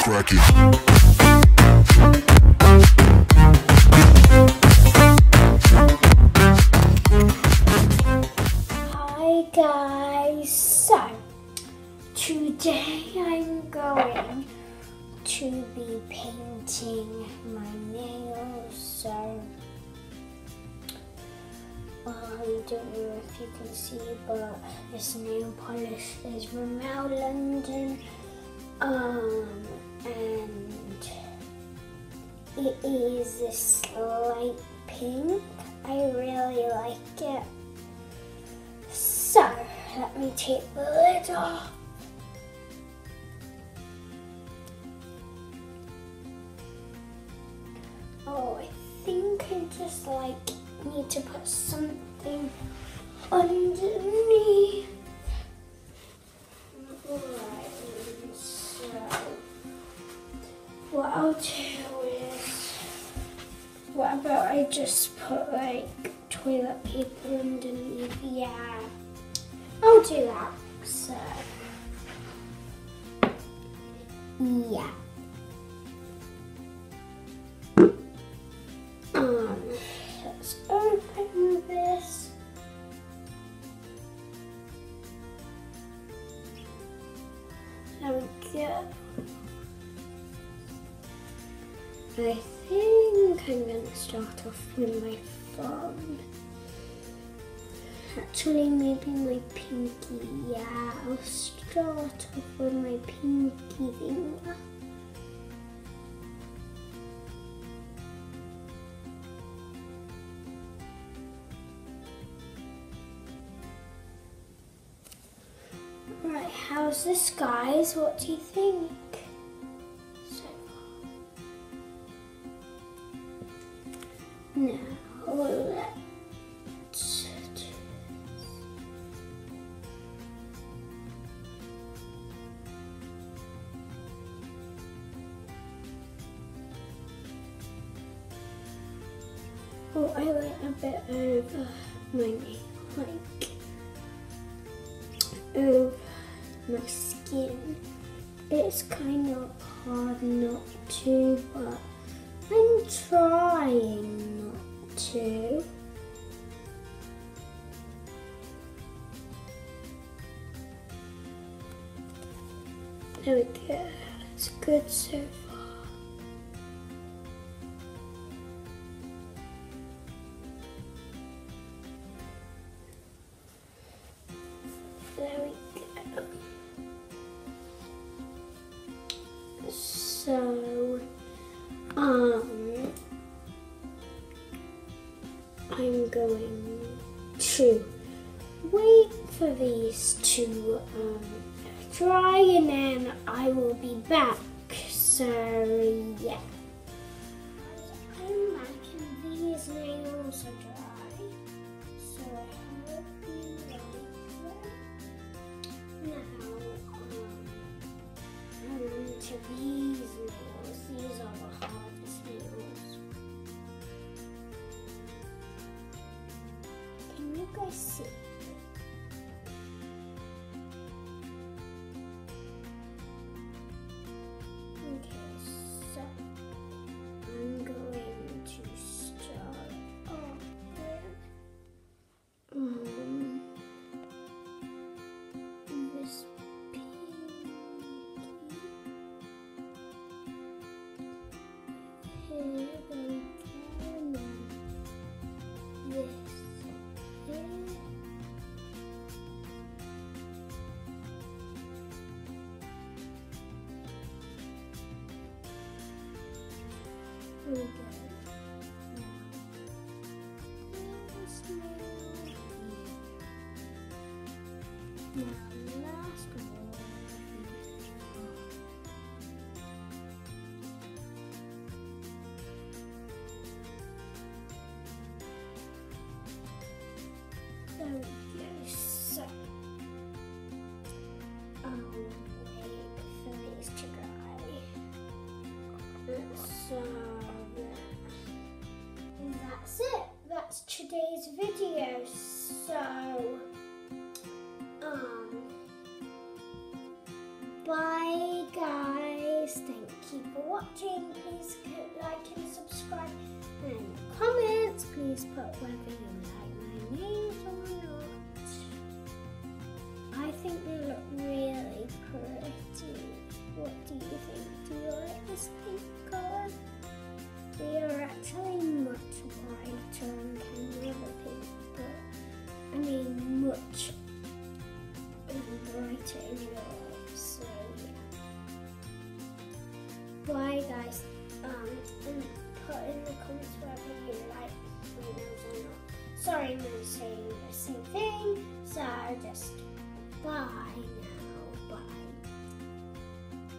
cracking. Hi guys, so today I'm going to be painting my nails. So I don't know if you can see, but this nail polish is from Mel London, and it is this light pink. I really like it. So let me take the lid off. Oh, I think I just need to put something underneath. Right, so what I'll do is, what about I just put toilet paper underneath? Yeah, I'll do that. So yeah. Let's open this. There we go. I think I'm going to start off with my thumb. Actually, maybe my pinky. Yeah, I'll start off with my pinky finger. Right, how's this, guys? What do you think? So now let's do this. Oh, I went a bit over my nail, over my skin. It's kind of hard not to, but I'm trying not to. There we go. It's good so far. There we go. So, I'm going to wait for these to dry, and then I will be back. So, yeah. I'm back and these nails are dry. So, I hope you like them. Now, to these nails. These are the hardest nails. Can you guys see? Okay, so I'm going to start off with this pinky. Here we go, and then this here. Here we go. This nail here. Now, last one. There we go. So, I'll wait for these to dry. So, that's it. That's today's video. So, bye guys. guys, thank you for watching. Please like and subscribe and comments. Please put whether you like my nails or not. I think they look really pretty. What do you think? Do you like this pink colour? They are actually much brighter on camera, the pink, but I mean much brighter in real life. So yeah. Bye guys. And put in the comments whether you like my nails or not. Sorry, I'm saying the same thing. So just bye.